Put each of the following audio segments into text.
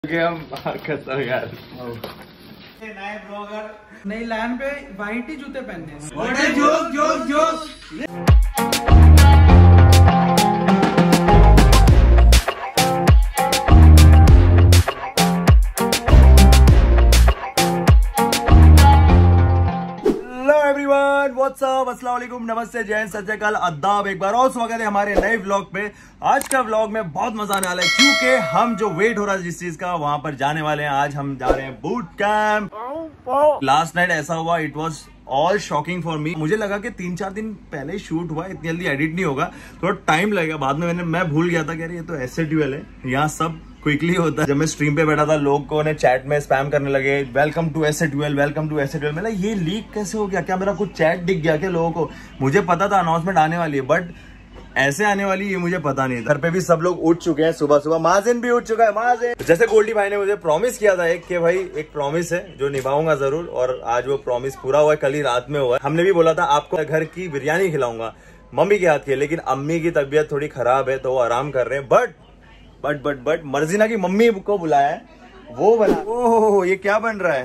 हम कसर यार नए ब्लॉगर नई लाइन पे वाइट ही जूते पहनने हैं। व्हाट्सअप, अस्सलाम वालेकुम, नमस्ते, जय हिंद, सत श्री अकाल, आदाब। एक बार और स्वागत है हमारे नए व्लॉग पे। आज का व्लॉग में बहुत मजा आने वाला है क्योंकि हम जो वेट हो रहा है जिस चीज का वहां पर जाने वाले हैं। आज हम जा रहे हैं बूट कैंप। लास्ट नाइट ऐसा हुआ, it was all shocking for me. मुझे लगा कि 3-4 दिन पहले शूट हुआ, इतनी जल्दी एडिट नहीं होगा, थोड़ा टाइम लगेगा। बाद में मैं भूल गया था कि अरे ये तो ऐसे ड्यूअल है, यहाँ सब क्विकली होता है। जब मैं स्ट्रीम पे बैठा था, लोगों ने चैट में स्पैम करने लगे, वेलकम टू एसे ड्यूअल, वेलकम टू एसे ड्यूअल। मैंने ये लीक कैसे हो गया? क्या मेरा कुछ चैट दिख गया क्या लोगों को? मुझे पता था अनाउंसमेंट आने वाली है, बट ऐसे आने वाली ये मुझे पता नहीं था। घर पे भी सब लोग उठ चुके हैं, सुबह सुबह माजिन भी उठ चुका है। माजिन जैसे गोल्डी भाई ने मुझे प्रॉमिस किया था कि भाई एक प्रॉमिस है जो निभाऊंगा जरूर, और आज वो प्रॉमिस पूरा हुआ है। कल ही रात में हुआ है। हमने भी बोला था आपको घर की बिरयानी खिलाऊंगा मम्मी के हाथ की, लेकिन अम्मी की तबीयत थोड़ी खराब है तो वो आराम कर रहे हैं। बट मर्जीना की मम्मी को बुलाया है, वो बना। ओह ये क्या बन रहा है?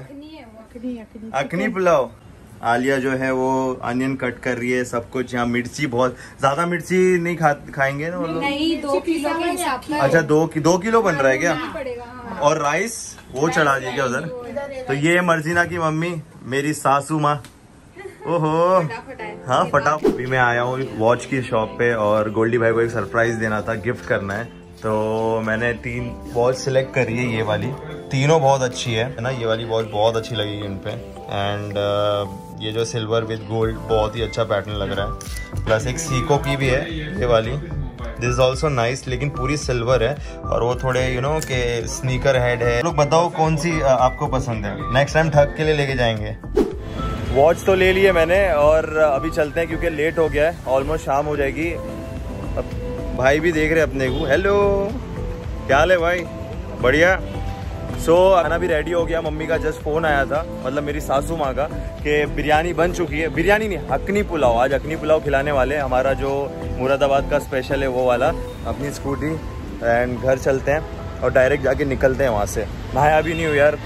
अखनी पुलाव। आलिया जो है वो अनियन कट कर रही है, सब कुछ। यहाँ मिर्ची, बहुत ज्यादा मिर्ची नहीं खाएंगे ना वो लोग? नहीं, 2 किलो के हिसाब से। अच्छा 2 किलो बन रहा है क्या? और राइस वो चढ़ा दिए क्या उधर? तो ये मर्जीना की मम्मी, मेरी सासू माँ। ओहो हाँ फटाफट। अभी मैं आया हूँ वॉच की शॉप पे और गोल्डी भाई को एक सरप्राइज देना था, गिफ्ट करना है। तो मैंने 3 वॉच सिलेक्ट करी है। ये वाली तीनों बहुत अच्छी है ना, ये वाली वॉच बहुत अच्छी लगी इन पे। एंड ये जो सिल्वर विद गोल्ड बहुत ही अच्छा पैटर्न लग रहा है। प्लस एक सीको की भी है ये वाली, दिस इज ऑल्सो नाइस, लेकिन पूरी सिल्वर है और वो थोड़े यू नो के स्नीकर हेड है। लोग बताओ कौन सी आपको पसंद है, नेक्स्ट टाइम ठग के लिए लेके जाएंगे। वॉच तो ले ली है मैंने और अभी चलते हैं क्योंकि लेट हो गया है, ऑलमोस्ट शाम हो जाएगी। अब भाई भी देख रहे हैं अपने को। हेलो, क्या हाल है भाई? बढ़िया। खाना भी रेडी हो गया। मम्मी का जस्ट फोन आया था, मतलब मेरी सासू माँ का, कि बिरयानी बन चुकी है। बिरयानी नहीं, अखनी पुलाव। आज अखनी पुलाव खिलाने वाले। हमारा जो मुरादाबाद का स्पेशल है वो वाला। अपनी स्कूटी एंड घर चलते हैं और डायरेक्ट जाके निकलते हैं वहाँ से। नहाया भी नहीं हूँ यार।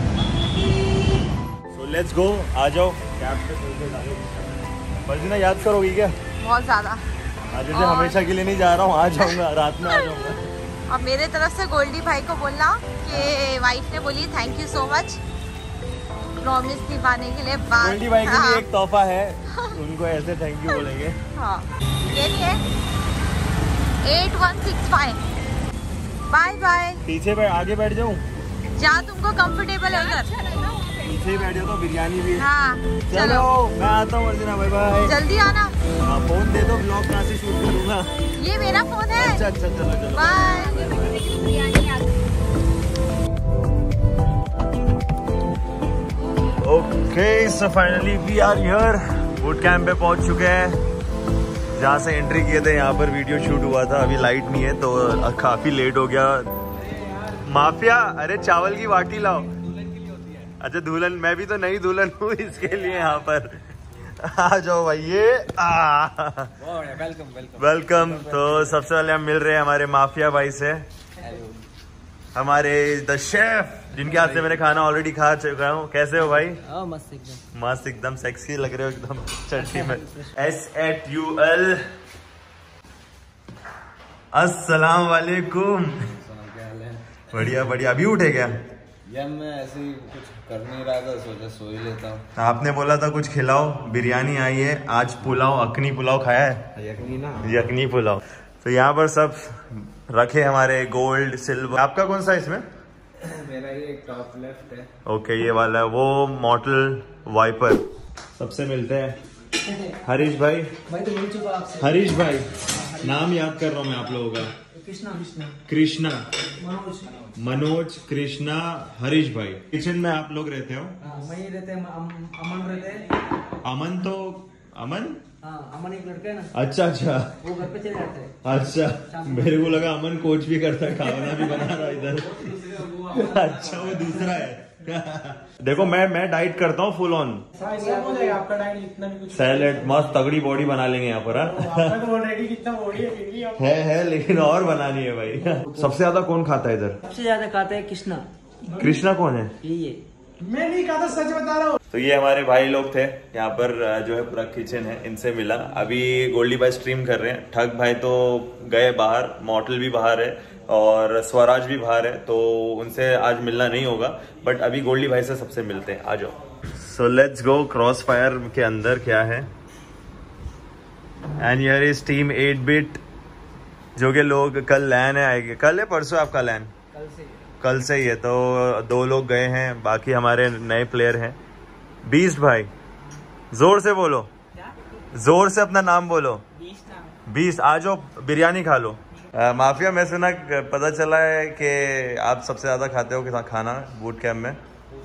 सो लेट्स गो, आ जाओ। मर्जीना याद करोगी क्या? बहुत ज्यादा। आज जैसे हमेशा के लिए नहीं जा रहा हूँ, आ जाऊंगा, रात में आ जाऊंगा। और मेरे तरफ से गोल्डी भाई को बोलना कि वाइफ ने बोली thank you so much promise निभाने के लिए। गोल्डी भाई के लिए एक तोहफा है, उनको ऐसे थैंक यू बोलेंगे। हाँ ये है 8165। Bye bye. पीछे बैठ, आगे बैठ जाऊँ जहाँ तुमको कंफर्टेबल है उधर। पीछे बैठ जाओ तो बिरयानी भी है। हाँ चलो मैं आता हूँ मर्जीना, बाय बाय। जल्दी आना। फोन दे दो, ब्लॉग कहाँ से शूट करूँगा? ये मेरा फोन है। अच्छा चलो bye. Okay so finally we are here. Boot camp पे पहुंच चुके हैं। जहाँ से एंट्री किए थे यहाँ पर वीडियो शूट हुआ था। अभी लाइट नहीं है तो काफी लेट हो गया। माफिया, अरे चावल की बाटी लाओ। अच्छा दुल्हन, मैं भी तो नई दुल्हन हूँ इसके लिए यहाँ पर। आ जाओ भाई। ये वेलकम। तो सबसे पहले हम मिल रहे हैं हमारे माफिया भाई से, हमारे द शेफ, जिनके हाथ से मैंने खाना ऑलरेडी खा चुका हूँ। कैसे हो भाई? मस्त एकदम सेक्सी लग रहे हो एकदम चटनी में। SATUL। अस्सलाम वालेकुम। बढ़िया बढ़िया। अभी उठे क्या? यार मैं ऐसे ही कुछ कर नहीं रहा था, सोचा सो ही लेता हूँ। आपने बोला था कुछ खिलाओ, बिरयानी आई है आज। पुलाव, अखनी पुलाव खाया है? यखनी पुलाव। तो यहाँ पर सब रखे हमारे गोल्ड सिल्वर। आपका कौन सा इसमें? मेरा ये एक टॉप लेफ्ट है। ओके ये वाला है, वो मॉडल वाइपर। सबसे मिलते हैं हरीश भाई। तो मिल चुका आपसे। हरीश भाई, नाम याद कर रहा हूँ मैं आप लोगों का। कृष्णा, मनोज, कृष्णा, हरीश भाई। किचन में आप लोग रहते हो? वही रहते हैं, अमन रहते हैं। अमन तो अमन? हाँ, अमन एक लड़का है ना। अच्छा, वो घर पे चले जाते हैं। अच्छा, मेरे को लगा अमन कोच भी करता है, खाना भी बना रहा है इधर। अच्छा वो दूसरा है। देखो मैं डाइट करता हूँ फुल ऑन। सब हो जाएगा आपका डाइट, इतना भी कुछ सैलेड मस्त तगड़ी बॉडी बना लेंगे यहाँ पर। आपका तो ऑलरेडी कितना बॉडी है, फिर भी आप है लेकिन और बनानी है भाई। सबसे ज्यादा कौन खाता है इधर? सबसे ज्यादा खाता है कृष्णा। कृष्णा कौन है? ये मैं नहीं खाता, सच बता रहा हूँ। तो ये हमारे भाई लोग थे यहाँ पर, जो है पूरा किचन है, इनसे मिला। अभी गोल्डी भाई स्ट्रीम कर रहे हैं, ठग भाई तो गए बाहर, मॉडल भी बाहर है और स्वराज भी बाहर है, तो उनसे आज मिलना नहीं होगा। बट अभी गोल्डी भाई से सबसे मिलते हैं, आ जाओ। So let's go. Crossfire के अंदर क्या है? And here is team 8-bit, जो कि लोग कल लैन है आएंगे। कल है परसों आपका लैन? कल से ही है। तो 2 लोग गए हैं, बाकी हमारे नए प्लेयर हैं। बीस्ट भाई, जोर से बोलो, जोर से अपना नाम बोलो। बीस्ट, आ जाओ बिरयानी खा लो। माफिया, मैं सुना, पता चला है कि आप सबसे ज्यादा खाते हो खाना बूट कैंप में।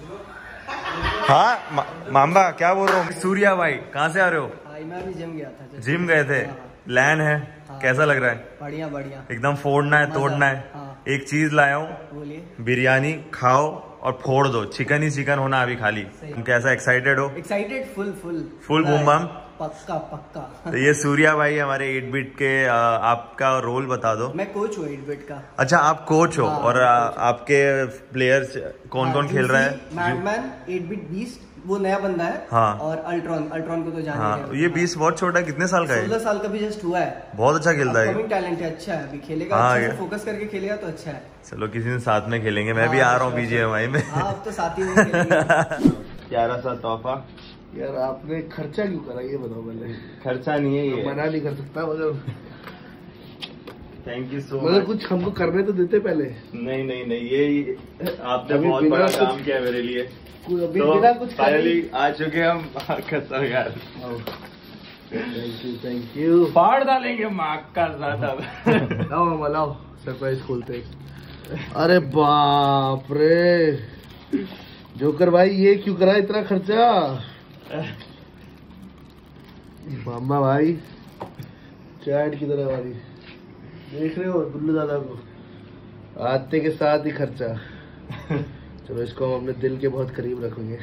हाँ माम्बा, क्या बोल रहा हूँ? सूर्या भाई, कहाँ से आ रहे हो? मैं भी जिम गया था। जिम गए थे? लैन है, कैसा लग रहा है? बढ़िया बढ़िया, एकदम फोड़ना है, तोड़ना है। एक चीज लाया हूँ, बोलिए। बिरयानी खाओ और फोड़ दो। चिकन ही चिकन होना अभी खाली। तुम कैसा एक्साइटेड हो? Excited, full boom bomb. पक्का पक्का। तो ये सूर्या भाई हमारे 8-bit के। आपका रोल बता दो। मैं कोच हूँ 8-bit का। अच्छा, आप कोच हो। और आपके प्लेयर्स कौन कौन खेल रहा है? मैडमैन, 8-bit बीस्ट, वो नया बंदा है। हाँ। और अल्ट्रॉन को तो जाने हाँ, ये बीस्ट बहुत छोटा है, कितने साल का है? 16 साल का भी जस्ट हुआ है। बहुत अच्छा खेलता है, टैलेंट है, अच्छा है। अभी खेलेगा, हाँ, अच्छे से फोकस करके खेलेगा तो अच्छा है। चलो किसी दिन साथ में खेलेंगे, मैं भी आ रहा हूँ BGMI में। हाँ, अब तो साथ ही में खेलेंगे। प्यारा सा तोहफा। यार आपने खर्चा क्यों करा, ये बताओ पहले। खर्चा नहीं है ये, मना नहीं कर सकता, मगर थैंक यू सो मतलब मच। कुछ हमको करने तो देते पहले। नहीं, ये आपने अभी बहुत बिना बड़ा कुछ- काम किया मेरे लिए। अभी तो बिना कुछ फाइनली आ चुके हम कसरगार। Thank you. फाड़ डालेंगे माँ का साथ अब। लाओ मामा, लाओ सरप्राइज खोलते हैं। अरे बाप रे जोकर भाई, ये क्यों करा इतना खर्चा? मामा भाई चैट की तरह वाली, देख रहे हो दुल्लू दादा को? आते के साथ ही खर्चा। चलो इसको हम अपने दिल के बहुत करीब रखेंगे।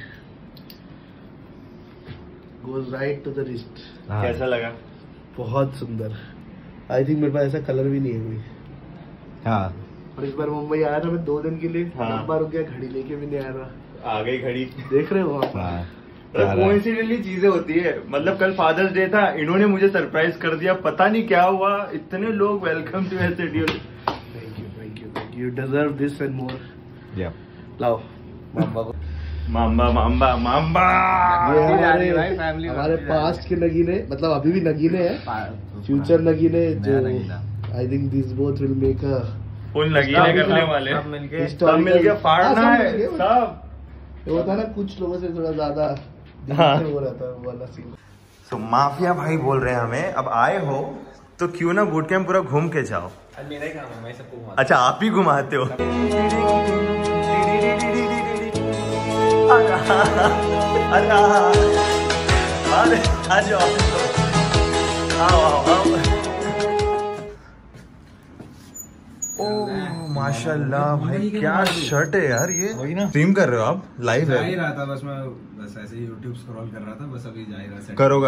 Goes right to the wrist. कैसा लगा? बहुत सुंदर। आई थिंक मेरे पास ऐसा कलर भी नहीं है कोई। हाँ, और इस बार मुंबई आया था मैं 2 दिन के लिए। हाँ। लंबा रुक गया, घड़ी लेके भी नहीं आया था। आ गई घड़ी। देख रहे हो आप? कोइंसिडेंटली चीजें होती है। मतलब कल फादर्स डे था, इन्होंने मुझे सरप्राइज कर दिया, पता नहीं क्या हुआ। इतने लोग welcome to STD. Thank you deserve this and more. लाओ मामा को। माम्बा ये हमारे पास्ट के नगीने, मतलब अभी भी नगीने हैं, फ्यूचर नगीने, जो I think this both will make a full नगीने करने वाले। सब मिलके फाड़ना है सब। ये होता है ना, कुछ लोगों से थोड़ा ज्यादा हाँ। हो रहता है वो वाला सीन। तो माफिया भाई बोल रहे हैं हमें, अब आए हो तो क्यों ना बूट कैंप पूरा घूम के जाओ। मेरा ही काम है, मैं सबको घुमाता अच्छा, आप ही घुमाते हो? अरे आ जाओ, आओ। ओह माशाल्लाह भाई, क्या शर्ट है यार ये। स्ट्रीम कर रहे हो आप? लाइव है? जा ही रहा था, बस मैं बस ऐसे ही YouTube स्क्रॉल कर रहा था, बस अभी जा ही रहा था। करो।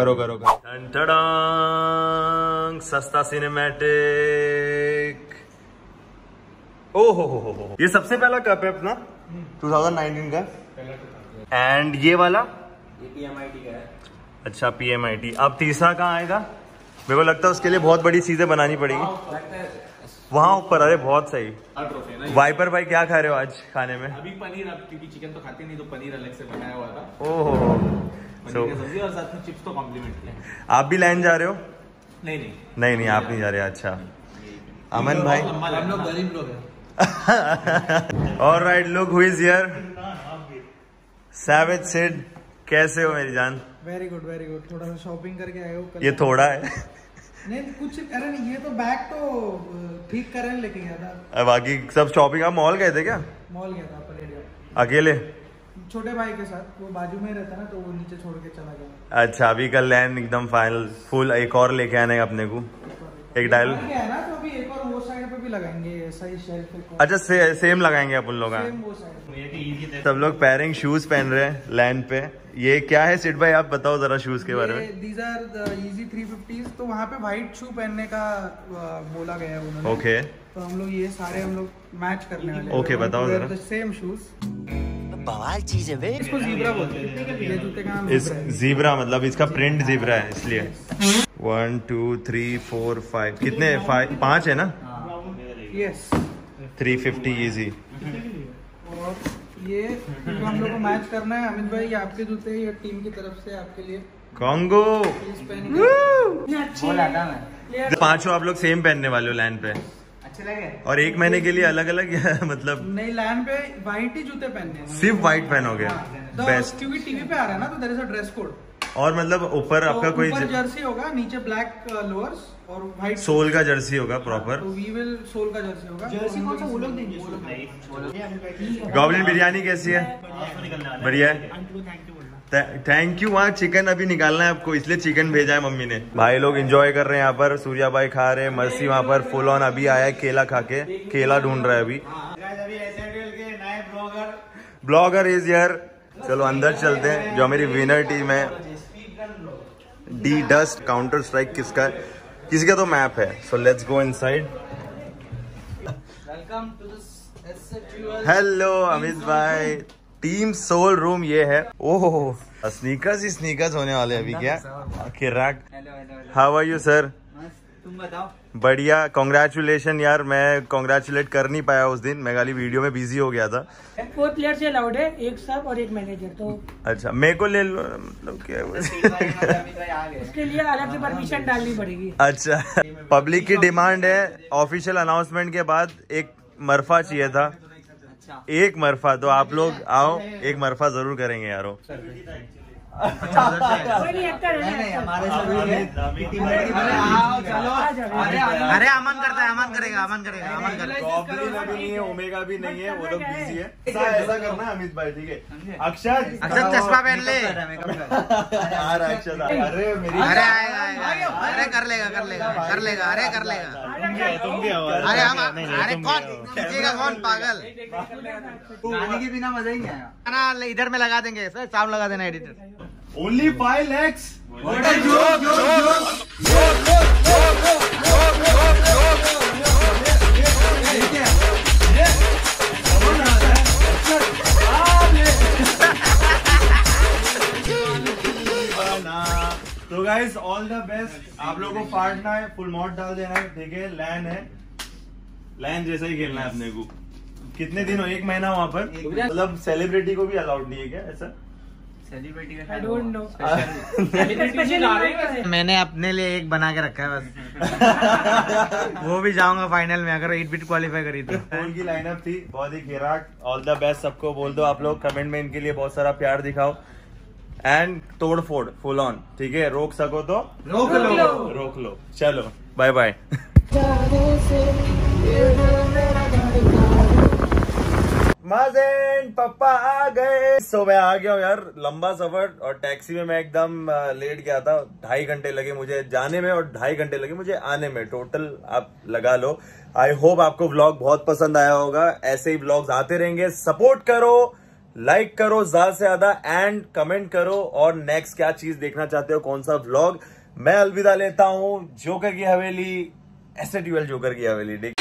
टन-टडांग, सस्ता सिनेमैटिक। ओहो हो। ये सबसे पहला कप है अपना 2019 का। एंड ये वाला ये PMIT का है। अच्छा, PMIT। अब तीसरा कहाँ आएगा? मेरे को लगता है उसके लिए बहुत बड़ी चीजें बनानी पड़ेगी वहाँ ऊपर। अरे बहुत सही। वाइपर भाई, क्या खा रहे हो आज खाने में? अभी पनीर, अब क्योंकि चिकन तो खाते नहीं, तो पनीर अलग से बनाया हुआ था। ओहो। पनीर की सब्जी और साथ में चिप्स तो कॉम्प्लीमेंट किया। आप भी लाइन जा रहे हो? नहीं नहीं, आप नहीं जा रहे। अच्छा, अमन भाई। हम लोग गरीब लोग हैं। Alright, look who is here. Savage Sid, कैसे हो मेरी जान? Very good. थोड़ा सा शॉपिंग करके आए हो? ये थोड़ा है। नहीं कुछ, अरे नहीं, ये तो बैग तो ठीक करने लेके गया था। बाकी सब शॉपिंग। आप मॉल गए थे क्या? मॉल गया था परेड, अकेले? छोटे भाई के साथ। वो बाजू में रहता ना, तो वो नीचे छोड़ के चला गया। अच्छा, अभी कल लैंड एकदम फाइनल फुल। एक और लेके आने का अपने को। एक डायल। क्या है ना, तो अभी एक और वो साइड पे भी लगाएंगे सही शेल्फ। अच्छा सेम लगाएंगे अपन लोग। सेम वो साइड। सब लोग पैरिंग शूज पहन रहे हैं लैंड पे। ये क्या है सिड भाई, आप बताओ जरा शूज के बारे में। These are the Yeezy 350s। तो वहाँ पे व्हाइट शू पहनने का बोला गया है उन्होंने। ओके तो हम लोग ये सारे मैच करने वाले हैं। ओके, बताओ जरा। Same shoes. बवाल चीज है बे। इसको जीब्रा बोलते हैं। ये जूते का नाम इस जीब्रा मतलब इसका प्रिंट जीब्रा है इसलिए। 1 2 3 4 5 कितने 5 है ना। Yes 350 Yeezy। और ये हम लोग को मैच करना है। अमित भाई, ये आपके जूते ये टीम की तरफ से आपके लिए कॉन्गो। बोला था मैं। पांचों आप लोग सेम पहनने वाले हो लैंड पे, अच्छे लगे। और एक महीने के लिए अलग अलग मतलब नहीं, लैंड पे व्हाइट ही जूते पहनने हैं। सिर्फ व्हाइट पहनोगे। बेस्ट। क्योंकि टीवी पे आ रहा है ना, तो there is a dress code. और मतलब ऊपर आपका कोई ऊपर जर्सी होगा, नीचे ब्लैक लोअर्स और व्हाइट सोल का जर्सी होगा प्रॉपर। तो वी विल सोल का जर्सी होगा। जर्सी कौन सा वो लोग देंगे? गॉबलिन बिरयानी कैसी है? बढ़िया है, थैंक यू। वहाँ चिकन अभी निकालना है आपको, इसलिए चिकन भेजा है मम्मी ने। भाई लोग एंजॉय कर रहे हैं यहाँ पर। सूर्या भाई खा रहे हैं, मर्सी वहाँ पर फुल ऑन अभी आया है केला खा के, केला ढूंढ रहा है अभी। Blogger is here. चलो अंदर चलते हैं। जो मेरी विनर टीम है डी डस्ट काउंटर स्ट्राइक किसका है? किसी का तो मैप है। So let's go inside. Welcome to this. Hello Amit भाई। टीम सोल रूम ये है। ओह स्नीकर्स ही स्नीकर्स होने वाले अभी क्या? किराक। How are you sir? तुम बताओ। बढ़िया, कॉन्ग्रेचुलेशन यार। मैं कॉन्ग्रेचुलेट कर नहीं पाया उस दिन, मैं खाली वीडियो में बिजी हो गया था। 4 प्लेयर से अलाउड है, एक सब और एक मैनेजर। तो अच्छा मेरे को ले लो, मतलब क्या है? उसके लिए अलग से परमिशन डालनी पड़ेगी। अच्छा पब्लिक की डिमांड है, ऑफिशियल अनाउंसमेंट के बाद एक मरफा चाहिए था। एक मरफा, तो आप लोग आओ, एक मरफा जरूर करेंगे यारो। नहीं हमारे अरे अमन करता है, अमन करेगा, अमन करेगा, अमन करेगा। गॉबलिन अभी नहीं है, ओमेगा भी नहीं है, वो लोग बिजी है। ऐसा करना है अमित भाई, ठीक है? अक्षत चश्मा पहन ले। अक्षत अरे मेरी अरे आएगा, अरे कर लेगा, कर लेगा, कर लेगा, अरे कर लेगा। तुम भी आओ। अरे हम, अरे कौन खींचेगा? कौन पागल? गाने के बिना मजा ही नहीं आया। ना इधर में लगा देंगे सर, साउंड लगा देना एडिटर। Only 5 lakhs। तो गाइस ऑल द बेस्ट। आप लोगों को फाड़ना है, फुल मॉड डाल देना है, ठीक है? लैन है, लैन जैसा ही खेलना है अपने को। कितने दिन हो? 1 महीना वहाँ पर। मतलब सेलिब्रिटी को भी अलाउड नहीं है क्या ऐसा? सेलिब्रिटी का आई डोंट नो। मैंने अपने लिए एक बना के रखा है बस। वो भी जाऊंगा फाइनल में अगर 8 बिट क्वालिफाई करी तो। फोन की लाइनअप थी बहुत ही खिराक। ऑल द बेस्ट सबको बोल दो आप लोग, कमेंट में इनके लिए बहुत सारा प्यार दिखाओ। एंड तोड़ फोड़ फुल ऑन, ठीक है? रोक सको तो रोक लो। रोक लो। चलो बाय बाय। माज़ेन पापा आ गए। सो मैं आ गया हूँ यार, लंबा सफर, और टैक्सी में मैं एकदम लेट गया था। 2.5 घंटे लगे मुझे जाने में और 2.5 घंटे लगे मुझे आने में, टोटल आप लगा लो। आई होप आपको व्लॉग बहुत पसंद आया होगा। ऐसे ही व्लॉग्स आते रहेंगे। सपोर्ट करो, लाइक करो ज्यादा से ज्यादा, एंड कमेंट करो और नेक्स्ट क्या चीज देखना चाहते हो, कौन सा व्लॉग। मैं अलविदा लेता हूँ। जोकर की हवेली, एसएटीएल जोकर की हवेली।